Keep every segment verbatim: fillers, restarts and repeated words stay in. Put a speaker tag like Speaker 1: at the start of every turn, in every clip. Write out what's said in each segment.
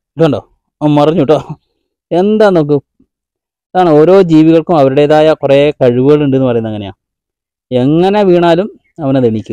Speaker 1: ഇതുണ്ടോ മറിഞ്ഞു കേട്ടോ. എന്താ നോക്കൂ, അതാണ് ഓരോ ജീവികൾക്കും അവരുടേതായ കുറേ കഴിവുകളുണ്ടെന്ന് പറയുന്നത് അങ്ങനെയാണ്. എങ്ങനെ വീണാലും അവനത് എണീക്കും.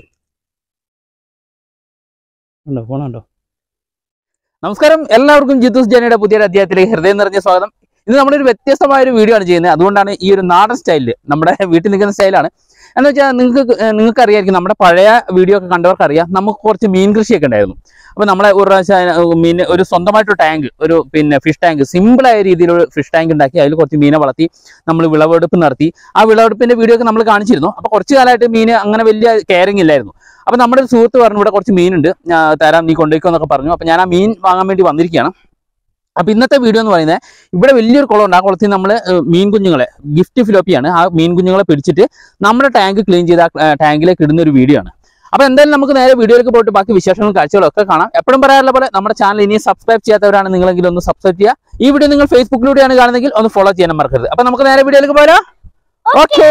Speaker 1: ഉണ്ടോ ഫോണുണ്ടോ? നമസ്കാരം, എല്ലാവർക്കും ജിത്തൂസ് ജേണിയുടെ പുതിയൊരു അധ്യായത്തിലേക്ക് ഹൃദയം നിറഞ്ഞ സ്വാഗതം. ഇത് നമ്മളൊരു വ്യത്യസ്തമായ ഒരു വീഡിയോ ആണ് ചെയ്യുന്നത്. അതുകൊണ്ടാണ് ഈ ഒരു നാടൻ സ്റ്റൈലിൽ നമ്മുടെ വീട്ടിൽ നിൽക്കുന്ന സ്റ്റൈലാണ്. എന്ന് വെച്ചാൽ നിങ്ങൾക്ക് നിങ്ങൾക്ക് അറിയാമായിരിക്കും, നമ്മുടെ പഴയ വീഡിയോ ഒക്കെ കണ്ടവർക്ക് അറിയാം, നമുക്ക് കുറച്ച് മീൻ കൃഷിയൊക്കെ ഉണ്ടായിരുന്നു. അപ്പോൾ നമ്മളെ ഒരു പ്രാവശ്യം മീൻ ഒരു സ്വന്തമായിട്ടൊരു ടാങ്ക്, ഒരു പിന്നെ ഫിഷ് ടാങ്ക്, സിമ്പിളായ രീതിയിലൊരു ഫിഷ് ടാങ്ക് ഉണ്ടാക്കി അതിൽ കുറച്ച് മീനെ വളർത്തി നമ്മൾ വിളവെടുപ്പ് നടത്തി. ആ വിളവെടുപ്പിൻ്റെ വീഡിയോ ഒക്കെ നമ്മൾ കാണിച്ചിരുന്നു. അപ്പോൾ കുറച്ച് കാലമായിട്ട് മീൻ അങ്ങനെ വലിയ കെയറിങ് ഇല്ലായിരുന്നു. അപ്പോൾ നമ്മുടെ ഒരു സുഹൃത്ത് പറഞ്ഞു, ഇവിടെ കുറച്ച് മീനുണ്ട്, തരാം, നീ കൊണ്ടുപോയിക്കോ എന്നൊക്കെ പറഞ്ഞു. അപ്പോൾ ഞാൻ ആ മീൻ വാങ്ങാൻ വേണ്ടി വന്നിരിക്കുകയാണ്. അപ്പോൾ ഇന്നത്തെ വീഡിയോ എന്ന് പറയുന്നത്, ഇവിടെ വലിയൊരു കുളമുണ്ട്. ആ കുളത്തിൽ നമ്മൾ മീൻ കുഞ്ഞുങ്ങളെ, ഗിഫ്റ്റ് ഫിലോപ്പിയാണ്, ആ മീൻ കുഞ്ഞുങ്ങളെ പിടിച്ചിട്ട് നമ്മുടെ ടാങ്ക് ക്ലീൻ ചെയ്ത് ആ ടാങ്കിലേക്ക് ഇടുന്ന ഒരു വീഡിയോ ആണ്. അപ്പോൾ എന്തായാലും നമുക്ക് നേരെ വീഡിയോയിലേക്ക് പോയിട്ട് ബാക്കി വിശേഷങ്ങളും കാഴ്ചകളും ഒക്കെ കാണാം. എപ്പോഴും പറയാറുള്ള പോലെ നമ്മുടെ ചാനൽ ഇനിയും സബ്സ്ക്രൈബ് ചെയ്യാത്തവരാണ് നിങ്ങളെങ്കിലും ഒന്ന് സബ്സ്ക്രൈബ് ചെയ്യുക. ഈ വീഡിയോ നിങ്ങൾ ഫേസ്ബുക്കിലൂടെയാണ് കാണുന്നതെങ്കിൽ ഒന്ന് ഫോളോ ചെയ്യാനും മറക്കരുത്. അപ്പോൾ നമുക്ക് നേരെ വീഡിയോയിലേക്ക് പോരാ. ഓക്കേ,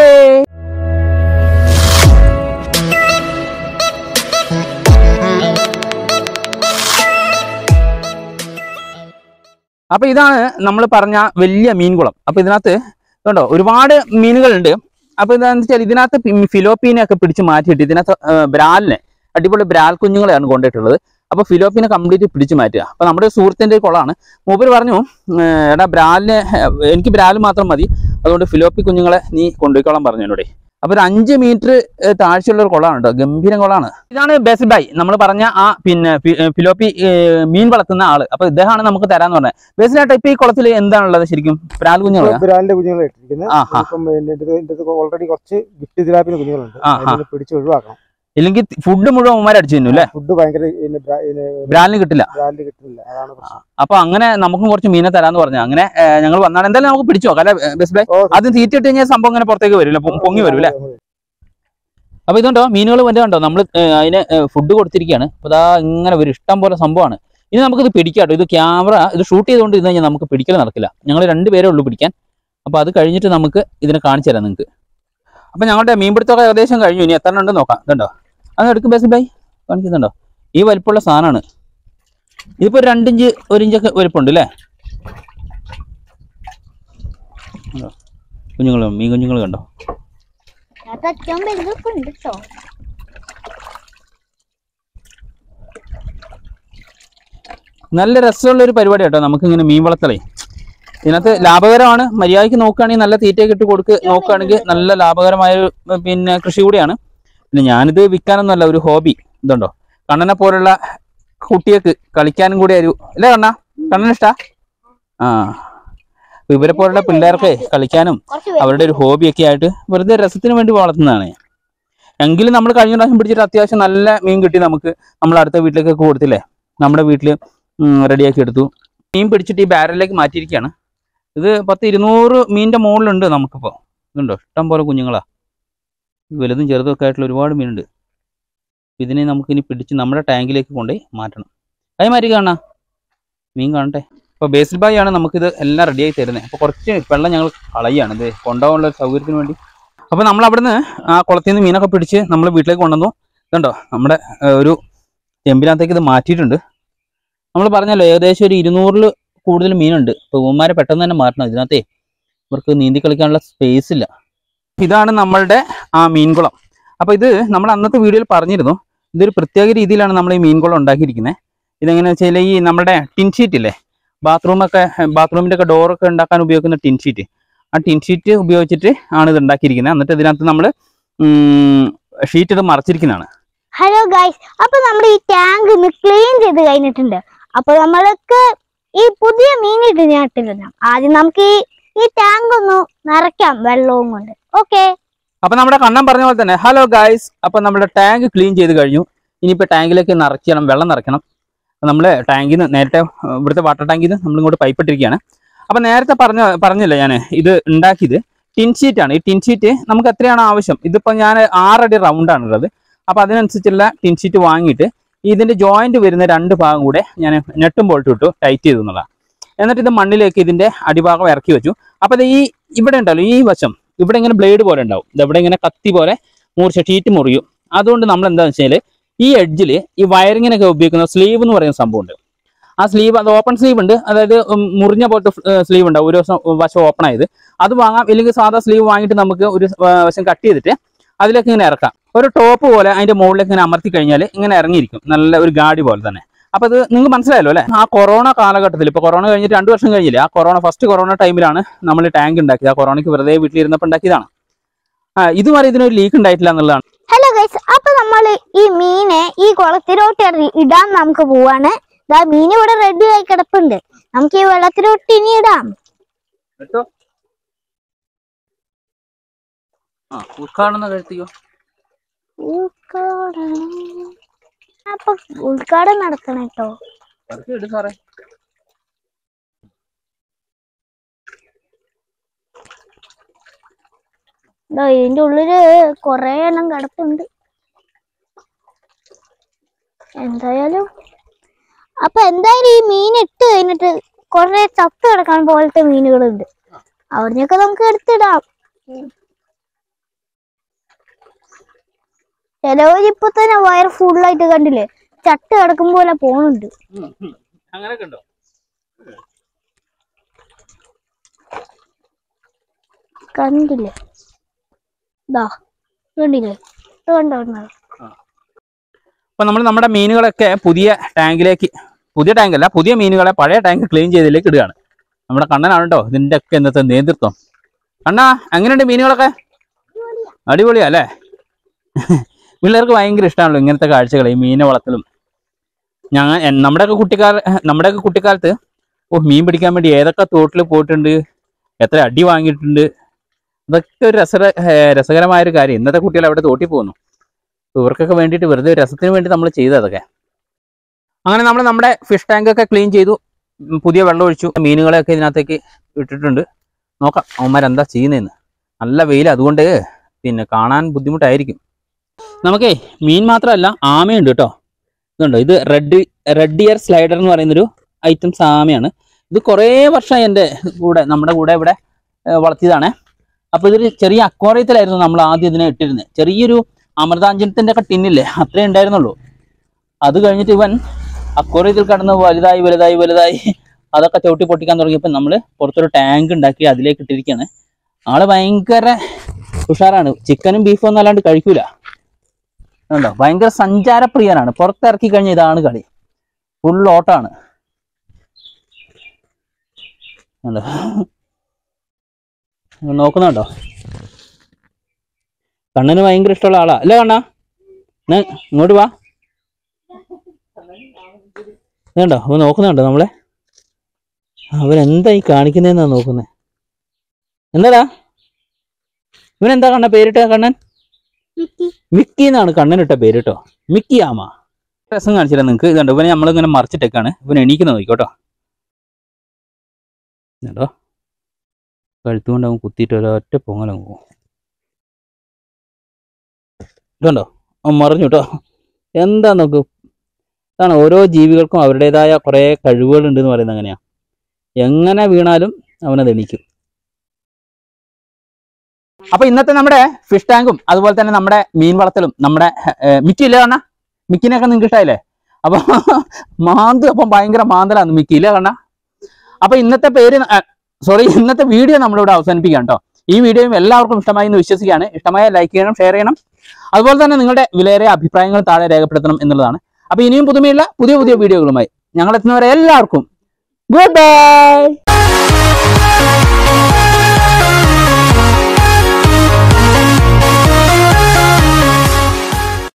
Speaker 1: അപ്പോൾ ഇതാണ് നമ്മൾ പറഞ്ഞ വലിയ മീൻകുളം. അപ്പോൾ ഇതിനകത്ത് കണ്ടോ ഒരുപാട് മീനുകളുണ്ട്. അപ്പോൾ എന്താണെന്ന് വെച്ചാൽ ഇതിനകത്ത് ഫിലോപ്പീനെ ഒക്കെ പിടിച്ച് മാറ്റിയിട്ട് ഇതിനകത്ത് ബ്രാലിനെ, അടിപൊളി ബ്രാൽ കുഞ്ഞുങ്ങളെയാണ് കൊണ്ടിട്ടുള്ളത്. അപ്പോൾ ഫിലോപ്പീനെ കംപ്ലീറ്റ് പിടിച്ച് മാറ്റുക. അപ്പോൾ നമ്മുടെ സുഹൃത്തിൻ്റെ കുളമാണ്. മൂപ്പര് പറഞ്ഞു, എടാ ബ്രാലിനെ, എനിക്ക് ബ്രാൽ മാത്രം മതി, അതുകൊണ്ട് ഫിലോപ്പി കുഞ്ഞുങ്ങളെ നീ കൊണ്ടുപോയിക്കോളാൻ പറഞ്ഞു എന്നോട്. അപ്പോൾ ഒരു അഞ്ച് മീറ്റർ താഴ്ചയുള്ള ഒരു കുളമാണ് കേട്ടോ, ഗംഭീരം കുളമാണ്. ഇതാണ് ബേസിൽ ഭായ്, നമ്മൾ പറഞ്ഞ ആ പിന്നെ ഫിലോപ്പി മീൻ വളർത്തുന്ന ആള്. അപ്പൊ ഇദ്ദേഹമാണ് നമുക്ക് തരാന്ന് പറഞ്ഞത്. ബേസിലായിട്ട് ഇപ്പൊ ഈ കുളത്തിൽ എന്താണുള്ളത് ശരിക്കും? ബ്രാൽ കുഞ്ഞുങ്ങളാണ്, ബ്രാലിന്റെ കുഞ്ഞുങ്ങളെ ഓൾറെഡി കുറച്ച് ഗിഫ്റ്റ് തിലാപ്പിന്റെ കുഞ്ഞുങ്ങളുണ്ട്, പിടിച്ച് ഒഴിവാക്കണം. ഇല്ലെങ്കിൽ ഫുഡ് മുഴുവൻ ഉമ്മാരെ അടിച്ചു തന്നു അല്ലേ? ഫുഡ് ഭയങ്കര ബ്രാലിന് കിട്ടില്ല, ബ്രാലിന് കിട്ടില്ല, അതാണ് പ്രശ്നം. അപ്പൊ അങ്ങനെ നമുക്കും കുറച്ച് മീനെ തരാന്ന് പറഞ്ഞു. അങ്ങനെ ഞങ്ങൾ വന്നാണ്. എന്തായാലും നമുക്ക് പിടിച്ചു നോക്കാം അല്ലെ ബെസ് ബൈ? അത് തീറ്റിട്ട് കഴിഞ്ഞാൽ സംഭവം ഇങ്ങനെ പുറത്തേക്ക് വരില്ല, പൊങ്ങി വരും അല്ലേ? അപ്പൊ ഇതുണ്ടോ മീനുകൾ വല്ല കണ്ടോ, നമ്മൾ അതിന് ഫുഡ് കൊടുത്തിരിക്കുകയാണ്. അപ്പൊ അതാ ഇങ്ങനെ ഒരു ഇഷ്ടം പോലെ സംഭവമാണ്. ഇനി നമുക്കിത് പിടിക്കാട്ടോ. ഇത് ക്യാമറ ഇത് ഷൂട്ട് ചെയ്തുകൊണ്ട് ഇരുന്ന് കഴിഞ്ഞാൽ നമുക്ക് പിടിക്കൽ നടക്കില്ല. ഞങ്ങൾ രണ്ടുപേരേ ഉള്ളൂ പിടിക്കാൻ. അപ്പൊ അത് കഴിഞ്ഞിട്ട് നമുക്ക് ഇതിനെ കാണിച്ചു തരാം നിങ്ങൾക്ക്. അപ്പൊ ഞങ്ങളുടെ മീൻപിടുത്തമൊക്കെ ഏകദേശം കഴിഞ്ഞു. ഇനി എത്ര ഉണ്ടെന്ന് നോക്കാം. ഇതുണ്ടോ അത് എടുക്കും ബേസിൽ ഭായ്, കാണിക്കുന്നുണ്ടോ? ഈ വലിപ്പമുള്ള സാധനമാണ്. ഇതിപ്പോ ഒരു രണ്ടിഞ്ച് ഒരു ഇഞ്ചൊക്കെ വലിപ്പമുണ്ട് അല്ലേ? കുഞ്ഞുങ്ങളും മീൻ കുഞ്ഞുങ്ങൾ കണ്ടോ? നല്ല രസമുള്ള ഒരു പരിപാടി കേട്ടോ നമുക്കിങ്ങനെ മീൻ വളർത്തലേ. ഇതിനകത്ത് ലാഭകരമാണ്. മര്യാദയ്ക്ക് നോക്കുകയാണെങ്കിൽ, നല്ല തീറ്റയൊക്കെ ഇട്ട് കൊടുക്ക് നോക്കുകയാണെങ്കിൽ നല്ല ലാഭകരമായ പിന്നെ കൃഷി കൂടിയാണ്. പിന്നെ ഞാനിത് വിൽക്കാനൊന്നുമല്ല, ഒരു ഹോബി. ഇതുണ്ടോ കണ്ണനെ പോലുള്ള കുട്ടികൾക്ക് കളിക്കാനും കൂടി ഒരു അല്ലേ കണ്ണ? കണ്ണന് ഇഷ്ടാ? ആ, ഇവരെ പോലുള്ള പിള്ളേർക്ക് കളിക്കാനും അവരുടെ ഒരു ഹോബിയൊക്കെ ആയിട്ട് വെറുതെ രസത്തിന് വേണ്ടി വളർത്തുന്നതാണ്. എങ്കിലും നമ്മൾ കഴിഞ്ഞ പ്രാവശ്യം പിടിച്ചിട്ട് അത്യാവശ്യം നല്ല മീൻ കിട്ടി നമുക്ക്. നമ്മൾ അടുത്ത വീട്ടിലേക്കൊക്കെ കൊടുത്തില്ലേ, നമ്മുടെ വീട്ടിൽ റെഡിയാക്കി എടുത്തു. മീൻ പിടിച്ചിട്ട് ഈ ബാരലിലേക്ക് മാറ്റിയിരിക്കുകയാണ്. ഇത് പത്ത് ഇരുന്നൂറ് മീനിൻ്റെ മുകളിലുണ്ട് നമുക്കിപ്പോൾ. ഇതുണ്ടോ ഇഷ്ടം പോലെ കുഞ്ഞുങ്ങളാ, വലുതും ചെറുതും ഒക്കെ ആയിട്ടുള്ള ഒരുപാട് മീനുണ്ട്. ഇതിനെ നമുക്കിനി പിടിച്ച് നമ്മുടെ ടാങ്കിലേക്ക് കൊണ്ടുപോയി മാറ്റണം. അതേമാതിരി കാണാം മീൻ കാണട്ടെ. അപ്പോൾ ബേസിൽ ഭായ് ആണ് നമുക്കിത് എല്ലാം റെഡിയായി തരുന്നത്. അപ്പോൾ കുറച്ച് വെള്ളം ഞങ്ങൾ കളയാണ് ഇത് കൊണ്ടുപോകാനുള്ള സൗകര്യത്തിന് വേണ്ടി. അപ്പോൾ നമ്മൾ അവിടുന്ന് ആ കുളത്തിൽ നിന്ന് മീനൊക്കെ പിടിച്ച് നമ്മൾ വീട്ടിലേക്ക് കൊണ്ടുവന്നു. ഇതുണ്ടോ നമ്മുടെ ഒരു ചെമ്പിനകത്തേക്ക് ഇത് മാറ്റിയിട്ടുണ്ട്. നമ്മൾ പറഞ്ഞല്ലോ ഏകദേശം ഒരു ഇരുന്നൂറിൽ കൂടുതൽ മീനുണ്ട്. അപ്പോൾ ഉമ്മാരെ പെട്ടെന്ന് തന്നെ മാറ്റണം. ഇതിനകത്തേ ഇവർക്ക് നീന്തി കളിക്കാനുള്ള സ്പേസ് ഇല്ല. ഇതാണ് നമ്മളുടെ ആ മീൻകുളം. അപ്പോൾ ഇത് നമ്മൾ അന്നത്തെ വീഡിയോയിൽ പറഞ്ഞിരുന്നു, ഇതൊരു പ്രത്യേക രീതിയിലാണ് നമ്മൾ ഈ മീൻകുളം ഉണ്ടാക്കിയിരിക്കുന്നത്. ഇതെങ്ങനെയാണെന്ന് വെച്ചാൽ ഈ നമ്മുടെ ടിൻ ഷീറ്റ് ഇല്ലേ, ബാത്റൂമൊക്കെ ബാത്റൂമിൻ്റെ ഒക്കെ ഡോറൊക്കെ ഉണ്ടാക്കാൻ ഉപയോഗിക്കുന്ന ടിൻ ഷീറ്റ്, ആ ടിൻ ഷീറ്റ് ഉപയോഗിച്ചിട്ട് ആണ് ഇത് ഉണ്ടാക്കിയിരിക്കുന്നത്. എന്നിട്ട് ഇതിനകത്ത് നമ്മൾ ഷീറ്റ് ഇത് മറച്ചിരിക്കുന്നതാണ്.
Speaker 2: ഹലോ ഗൈസ്, അപ്പോൾ നമ്മുടെ ഈ ടാങ്ക് ഒന്ന് ക്ലീൻ ചെയ്ത് കഴിഞ്ഞിട്ടുണ്ട്. അപ്പോൾ നമ്മൾക്ക് ഈ പുതിയ മീൻ ഇട്ടിട്ടുണ്ട്. ആദ്യം നമുക്ക് ഈ ഈ ടാങ്ക് ഒന്ന് നിറയ്ക്കാം വെള്ളവും കൊണ്ട്. ഓക്കെ,
Speaker 1: അപ്പൊ നമ്മുടെ കണ്ണൻ പറഞ്ഞ പോലെ തന്നെ ഹലോ ഗൈസ്, അപ്പൊ നമ്മുടെ ടാങ്ക് ക്ലീൻ ചെയ്ത് കഴിഞ്ഞു. ഇനിയിപ്പോൾ ടാങ്കിലേക്ക് നിറയ്ക്കണം, വെള്ളം നിറയ്ക്കണം. നമ്മൾ ടാങ്കിൽ നിന്ന് നേരത്തെ ഇവിടുത്തെ വാട്ടർ ടാങ്കിൽ നിന്ന് നമ്മളിങ്ങോട്ട് പൈപ്പ് ഇട്ടിരിക്കുകയാണ്. അപ്പൊ നേരത്തെ പറഞ്ഞ പറഞ്ഞില്ലേ ഞാൻ ഇത് ഉണ്ടാക്കിയത് ടിൻ ഷീറ്റാണ്. ഈ ടിൻ ഷീറ്റ് നമുക്ക് എത്രയാണ് ആവശ്യം, ഇതിപ്പോൾ ഞാൻ ആറടി റൗണ്ടാണുള്ളത്. അപ്പോൾ അതിനനുസരിച്ചുള്ള ടിൻ ഷീറ്റ് വാങ്ങിയിട്ട് ഇതിൻ്റെ ജോയിന്റ് വരുന്ന രണ്ട് ഭാഗം കൂടെ ഞാൻ നെട്ടും ബോൾട്ടും ഇട്ടു ടൈറ്റ് ചെയ്തു എന്നുള്ളതാണ്. എന്നിട്ട് ഇത് മണ്ണിലേക്ക് ഇതിൻ്റെ അടിഭാഗം ഇറക്കി വെച്ചു. അപ്പോൾ ഈ ഇവിടെ ഉണ്ടല്ലോ ഈ വശം, ഇവിടെ ഇങ്ങനെ ബ്ലേഡ് പോലെ ഉണ്ടാവും, ഇതെവിടെ ഇങ്ങനെ കത്തി പോലെ മൂർച്ച ഷീറ്റ് മുറിയും. അതുകൊണ്ട് നമ്മൾ എന്താണെന്ന് വെച്ചാൽ ഈ എഡ്ജിൽ ഈ വയറിങ്ങിനൊക്കെ ഉപയോഗിക്കുന്ന സ്ലീവ് എന്ന് പറയുന്ന സംഭവമുണ്ട്. ആ സ്ലീവ് അത് ഓപ്പൺ സ്ലീവ് ഉണ്ട്, അതായത് മുറിഞ്ഞ പോലത്തെ സ്ലീവ് ഉണ്ടാവും, ഒരു ദിവസം വശം ഓപ്പൺ ആയത് അത് വാങ്ങാം. ഇല്ലെങ്കിൽ സാധാ സ്ലീവ് വാങ്ങിയിട്ട് നമുക്ക് ഒരു വശം കട്ട് ചെയ്തിട്ട് അതിലേക്ക് ഇങ്ങനെ ഇറക്കാം. ഒരു ടോപ്പ് പോലെ അതിന്റെ മുകളിലേക്ക് ഇങ്ങനെ അമർത്തി കഴിഞ്ഞാൽ ഇങ്ങനെ ഇറങ്ങിയിരിക്കും, നല്ല ഒരു ഗാഡി പോലെ തന്നെ. അപ്പൊ അത് നിങ്ങൾക്ക് മനസ്സിലായല്ലോ അല്ലെ. ആ കൊറോണ കാലഘട്ടത്തിൽ, ഇപ്പൊ കൊറോണ കഴിഞ്ഞിട്ട് രണ്ടു വർഷം കഴിഞ്ഞില്ലേ, ആ കൊറോണ ഫസ്റ്റ് കൊറോണ ടൈമിലാണ് നമ്മൾ ടാങ്ക് ഉണ്ടാക്കിയത്. ആ കൊറോണയ്ക്ക് വെറുതെ വീട്ടിലിരുന്നപ്പോൾ ഉണ്ടാക്കിയതാണ്. ആ ഇതുവരെ ഇതിനൊരു ലീക്ക് ഉണ്ടായിട്ടില്ല എന്നുള്ളതാണ്.
Speaker 2: ഹലോ ഗൈസ്, അപ്പൊ നമ്മൾ ഈ മീനെ ഈ കുളത്തിലോട്ട് ഇടാൻ നമുക്ക് പോവാണ്. ഇതാ മീൻ ഇവിടെ റെഡി ആയി കിടപ്പുണ്ട്, നമുക്ക് ഈ വെള്ളത്തിലോട്ട് ഇനി ഇടാം. അപ്പൊ ഉദ്ഘാടനം നടത്തണം കേട്ടോ. ഇതിന്റെ ഉള്ളില് കൊറേ എണ്ണം കിടപ്പുണ്ട്. എന്തായാലും അപ്പൊ എന്തായാലും ഈ മീൻ ഇട്ട് കഴിഞ്ഞിട്ട് കൊറേ ചത്ത് കിടക്കാൻ പോലത്തെ മീനുകളുണ്ട്, അവിടുന്നൊക്കെ നമുക്ക് എടുത്തിടാം. ചിലവര് ഇപ്പൊ തന്നെ വയർ ഫുള്ളായിട്ട് കണ്ടില്ലേ, ചട്ട് കിടക്കും പോലെ പോണുണ്ട്. കണ്ടില്ലേ, ഇതാ കണ്ടില്ലേ, കണ്ടോ കണ്ടോ.
Speaker 1: അപ്പൊ നമ്മൾ നമ്മുടെ മീനുകളൊക്കെ പുതിയ ടാങ്കിലേക്ക്, പുതിയ ടാങ്കല്ല പുതിയ മീനുകളെ പഴയ ടാങ്ക് ക്ലീൻ ചെയ്തതിലേക്ക് ഇടുകയാണ്. നമ്മുടെ കണ്ണനാണ് കേട്ടോ ഇതിന്റെ ഒക്കെ ഇന്നത്തെ നേതൃത്വം. കണ്ണാ എങ്ങനെയുണ്ട് മീനുകളൊക്കെ? അടിപൊളിയാ അല്ലേ? പിള്ളേർക്ക് ഭയങ്കര ഇഷ്ടമാണല്ലോ ഇങ്ങനത്തെ കാഴ്ചകൾ, ഈ മീനെ വളർത്തലും. ഞങ്ങൾ നമ്മുടെയൊക്കെ കുട്ടിക്കാല നമ്മുടെയൊക്കെ കുട്ടിക്കാലത്ത് ഓ മീൻ പിടിക്കാൻ വേണ്ടി ഏതൊക്കെ തോട്ടിൽ പോയിട്ടുണ്ട്, എത്ര അടി വാങ്ങിയിട്ടുണ്ട്. ഇതൊക്കെ ഒരു രസ രസകരമായൊരു കാര്യം. ഇന്നത്തെ കുട്ടികൾ അവിടെ തോട്ടിൽ പോകുന്നു. ഇവർക്കൊക്കെ വേണ്ടിയിട്ട് വെറുതെ രസത്തിന് വേണ്ടി നമ്മൾ ചെയ്തതൊക്കെ. അങ്ങനെ നമ്മൾ നമ്മുടെ ഫിഷ് ടാങ്കൊക്കെ ക്ലീൻ ചെയ്തു, പുതിയ വെള്ളം ഒഴിച്ചു, മീനുകളെയൊക്കെ ഇതിനകത്തേക്ക് ഇട്ടിട്ടുണ്ട്. നോക്കാം അവന്മാരെന്താ ചെയ്യുന്നതെന്ന്. നല്ല വെയിൽ, അതുകൊണ്ട് പിന്നെ കാണാൻ ബുദ്ധിമുട്ടായിരിക്കും. നമുക്കേ മീൻ മാത്രമല്ല ആമയുണ്ട് കേട്ടോ. ഇതുണ്ടോ, ഇത് റെഡ് റെഡ് ഇയർ സ്ലൈഡർ എന്ന് പറയുന്നൊരു ഐറ്റംസ് ആമയാണ്. ഇത് കുറേ വർഷം എൻ്റെ കൂടെ നമ്മുടെ കൂടെ ഇവിടെ വളർത്തിയതാണ്. അപ്പോൾ ഇതൊരു ചെറിയ അക്വാറിയത്തിലായിരുന്നു നമ്മൾ ആദ്യം ഇതിനെ ഇട്ടിരുന്നത്. ചെറിയൊരു അമൃതാഞ്ജനത്തിൻ്റെ ഒക്കെ ടിന്നില്ലേ, അത്രേ ഉണ്ടായിരുന്നുള്ളൂ. അത് കഴിഞ്ഞിട്ട് ഇവൻ അക്വാറിയത്തിൽ കടന്ന് വലുതായി വലുതായി വലുതായി അതൊക്കെ ചവിട്ടി പൊട്ടിക്കാൻ തുടങ്ങിയപ്പോൾ നമ്മൾ പുറത്തൊരു ടാങ്ക് ഉണ്ടാക്കി അതിലേക്ക് ഇട്ടിരിക്കുകയാണ്. ആള് ഭയങ്കര ഉഷാറാണ്. ചിക്കനും ബീഫും ഒന്നും അല്ലാണ്ട് കഴിക്കൂല. ഉണ്ടോ, ഭയങ്കര സഞ്ചാരപ്രിയനാണ്. പുറത്തിറക്കി കഴിഞ്ഞാൽ ഇതാണ് കളി, ഫുൾ ഓട്ടാണ്. ഉണ്ടോ, നോക്കുന്നുണ്ടോ? കണ്ണന് ഭയങ്കര ഇഷ്ടമുള്ള ആളാ അല്ലേ കണ്ണാ? ഇങ്ങോട്ട് വാ. ഇതുണ്ടോ, അവൻ നോക്കുന്നുണ്ടോ നമ്മളെ? അവരെന്താ ഈ കാണിക്കുന്നതെന്നാ നോക്കുന്നത്. എന്താടാ ഇവനെന്താ കണ്ണ പേരിട്ട? കണ്ണൻ മിക്കി എന്നാണ് കണ്ണനിട്ട പേര് കേട്ടോ, മിക്കി ആമ. രസം കാണിച്ചില്ല നിങ്ങൾക്ക്. ഇതുണ്ടോ, ഇവനെ നമ്മളിങ്ങനെ മറിച്ചിട്ടേക്കാണ്. ഇവൻ എണീക്കുന്ന നോക്കിക്കോട്ടോ. കേട്ടോ, കഴുത്തുകൊണ്ട് അവൻ കുത്തിയിട്ട് ഒരൊറ്റ പൊങ്ങലങ്ങ് പോകും. ഇതുണ്ടോ, അവൻ മറിഞ്ഞു കേട്ടോ. എന്താ നോക്കൂ, അതാണ് ഓരോ ജീവികൾക്കും അവരുടേതായ കുറേ കഴിവുകളുണ്ട് എന്ന് പറയുന്നത്. അങ്ങനെയാ, എങ്ങനെ വീണാലും അവനത് എണീക്കും. അപ്പൊ ഇന്നത്തെ നമ്മുടെ ഫിഷ് ടാങ്കും അതുപോലെ തന്നെ നമ്മുടെ മീൻ വളർത്തലും നമ്മുടെ മിക്കി ഇല്ലേ കണ്ണ? മിക്കിനെയൊക്കെ നിങ്ങൾക്ക് ഇഷ്ടമായില്ലേ? അപ്പൊ മാന്ത് അപ്പം ഭയങ്കര മാന്തലാണ് മിക്കി ഇല്ലേ കണ്ണ? അപ്പൊ ഇന്നത്തെ പേര് സോറി ഇന്നത്തെ വീഡിയോ നമ്മളിവിടെ അവസാനിപ്പിക്കാം കേട്ടോ. ഈ വീഡിയോയും എല്ലാവർക്കും ഇഷ്ടമായി എന്ന് വിശ്വസിക്കുകയാണ്. ഇഷ്ടമായ ലൈക്ക് ചെയ്യണം, ഷെയർ ചെയ്യണം. അതുപോലെ തന്നെ നിങ്ങളുടെ വിലയേറിയ അഭിപ്രായങ്ങൾ താഴെ രേഖപ്പെടുത്തണം എന്നുള്ളതാണ്. അപ്പൊ ഇനിയും പുതുമയുള്ള പുതിയ പുതിയ വീഡിയോകളുമായി ഞങ്ങൾ എത്തുന്നവരെ എല്ലാവർക്കും ഗുഡ് ബൈ.